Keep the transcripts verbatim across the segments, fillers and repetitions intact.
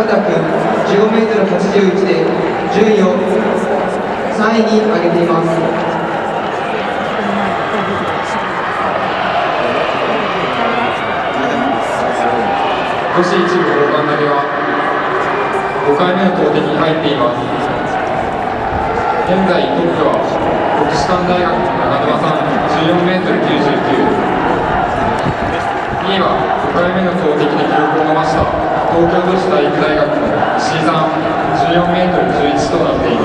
田君 じゅうごメートルはちじゅういち で順位をさんいに上げています。 女子一部砲丸投げはごかいめの投てきに入っています。現在トップは国士舘大学長沼さん じゅうよんメートルきゅうじゅうきゅう、にいはごかいめの投てきで記録を伸ばした東京女子体育大学の石井さん じゅうよんメートルじゅういち となっています。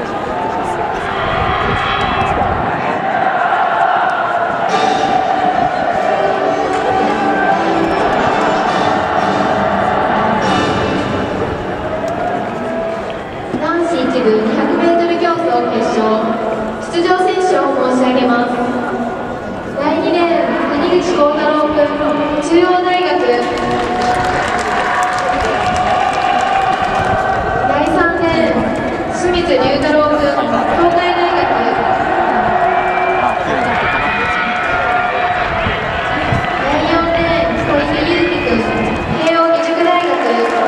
にひゃくメートル競争決勝、出場選手を申し上げます。だいにレーン、谷口幸太郎君、中央大学。だいさんレーン、清水龍太郎君、東海大学。だいよんレーン、小泉優樹君、慶応義塾大学。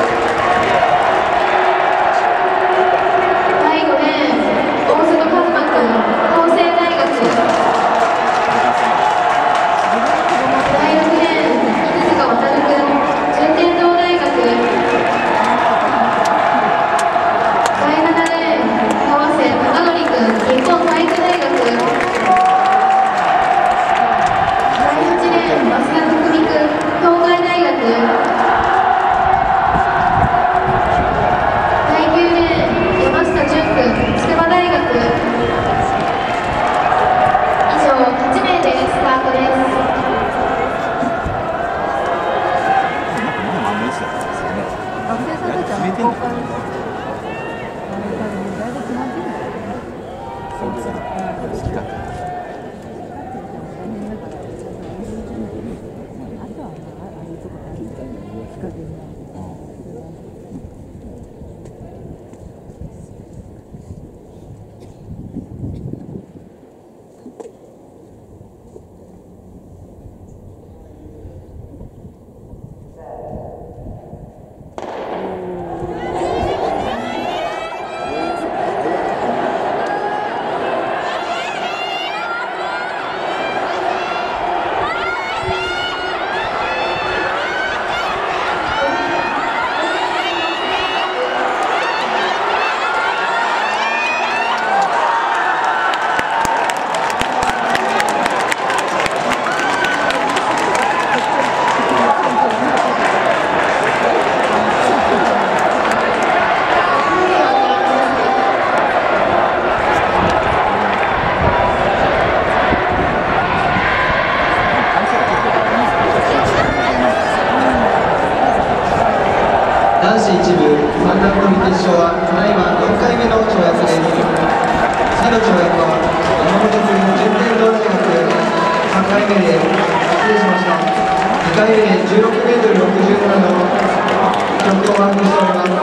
男子一部三段跳び決勝はただいまよんかいめの跳躍です。次の跳躍は山本君順天堂大学さんかいめで失礼しました。にかいめでじゅうろくメートルろくじゅうななの記録をマークしております。